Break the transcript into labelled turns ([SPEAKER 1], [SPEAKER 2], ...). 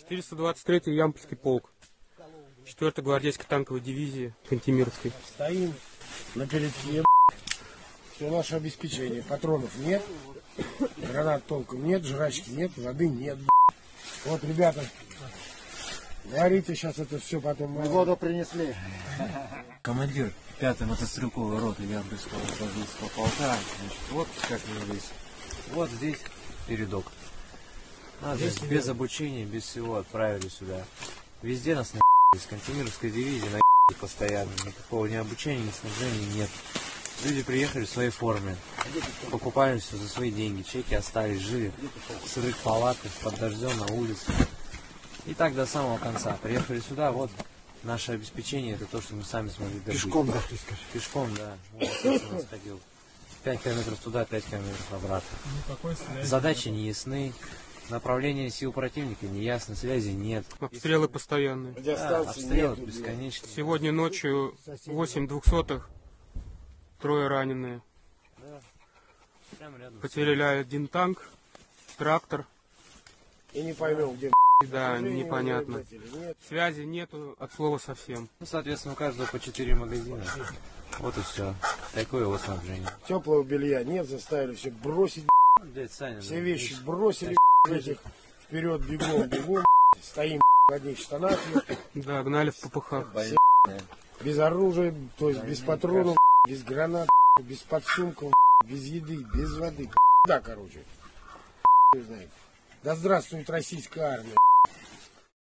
[SPEAKER 1] 423-й Ямпольский полк, 4-й гвардейской танковой дивизии Кантемировской.
[SPEAKER 2] Стоим на передке, все наше обеспечение. Патронов нет, гранат толком нет, жрачки нет, воды нет. Вот, ребята, говорите сейчас это все потом.
[SPEAKER 3] Воду принесли. Командир 5-й мотострелковой роты Ямпольского гвардейского полка. Значит, вот как мы здесь. Вот здесь передок. Нас здесь без обучения, без всего отправили сюда. Везде нас из Кантемировской дивизии постоянно. Никакого ни обучения, ни снабжения нет. Люди приехали в своей форме. Покупали все за свои деньги. Чеки остались, жили в сырых палатках, под дождем, на улице. И так до самого конца. Приехали сюда, вот наше обеспечение, это то, что мы сами смогли добыть.
[SPEAKER 2] Пешком дошли, скажи.
[SPEAKER 3] Пешком, да. Вот, у нас ходил. 5 километров туда, 5 километров обратно. Задачи не ясны. Направление сил противника не ясно, связи нет.
[SPEAKER 1] Обстрелы постоянные.
[SPEAKER 3] Да, обстрелы бесконечные.
[SPEAKER 1] Сегодня ночью 8 двухсотых, 3 раненые.
[SPEAKER 3] Да. Прямо рядом.
[SPEAKER 1] Потеряли один танк, трактор.
[SPEAKER 2] И не поймем, где.
[SPEAKER 1] Да, непонятно. Связи нету от слова совсем.
[SPEAKER 3] Ну, соответственно, у каждого по 4 магазина. Вот и все. Такое вот снабжение.
[SPEAKER 2] Теплого белья нет, заставили все бросить.
[SPEAKER 3] Дядь Саня,
[SPEAKER 2] Все
[SPEAKER 3] да,
[SPEAKER 2] вещи
[SPEAKER 3] видишь?
[SPEAKER 2] бросили, этих вперед бегом, стоим в одних штанах,
[SPEAKER 1] Да, гнали в попыхах.
[SPEAKER 2] без оружия, то есть без патронов, без гранат, без подсумков, без еды, без воды. Да, короче. Да здравствует российская армия.